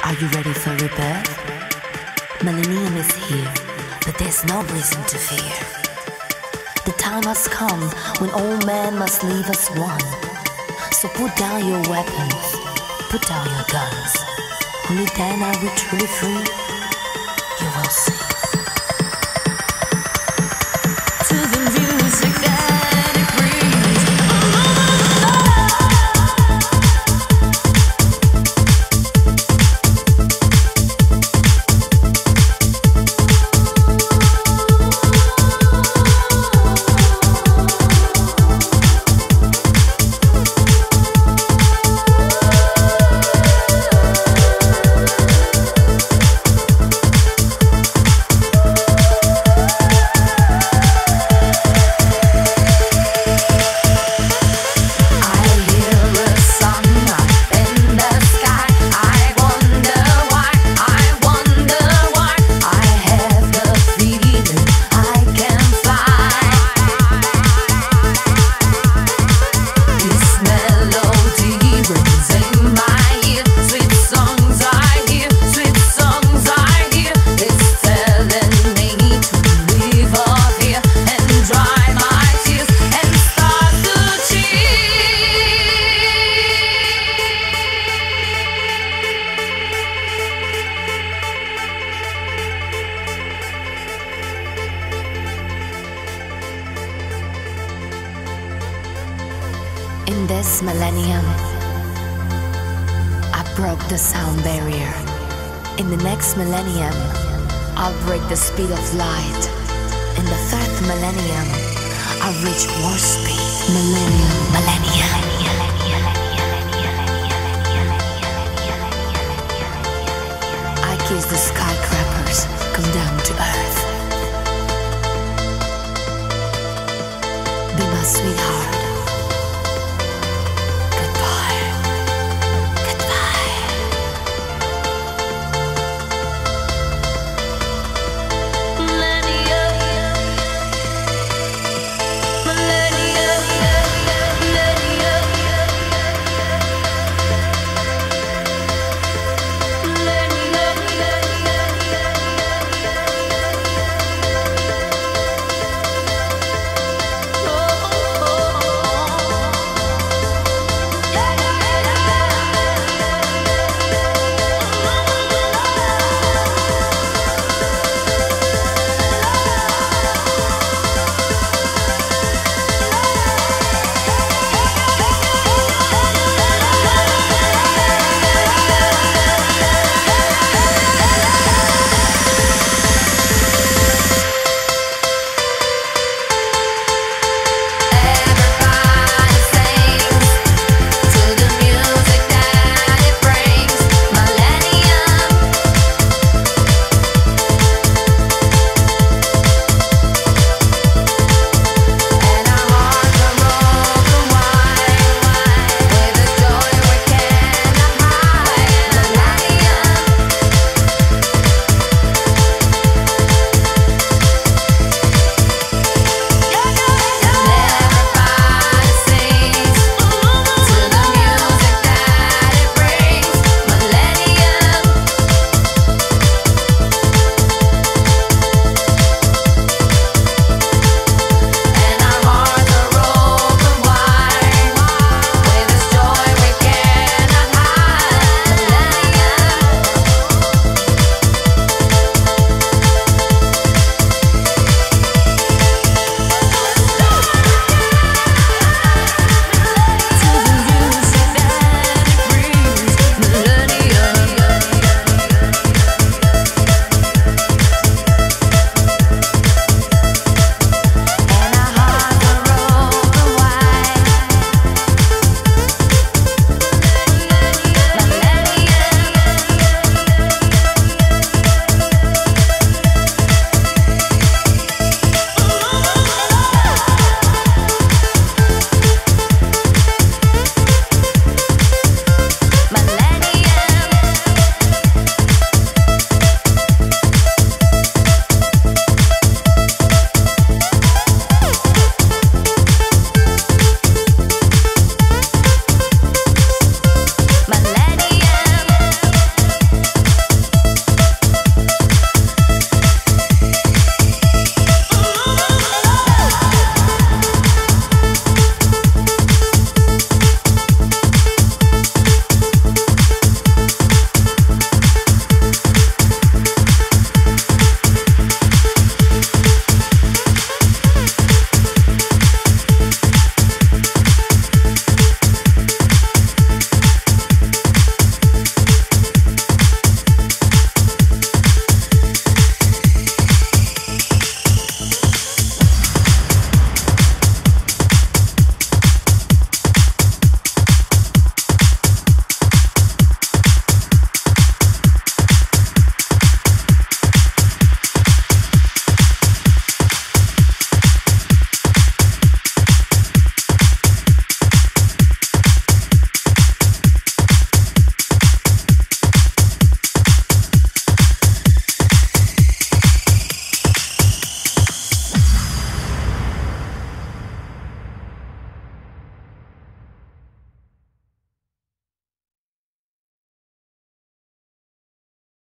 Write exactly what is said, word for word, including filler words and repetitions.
Are you ready for rebirth? Millennium is here, but there's no reason to fear. The time has come when all men must leave as one. So put down your weapons, put down your guns. Only then are we truly free. You will see. To the music that it brings. In this millennium, I broke the sound barrier. In the next millennium, I'll break the speed of light. In the third millennium, I'll reach warp speed. Millennium, millennium. I kiss the skyscrapers, come down to earth. Be my sweetheart.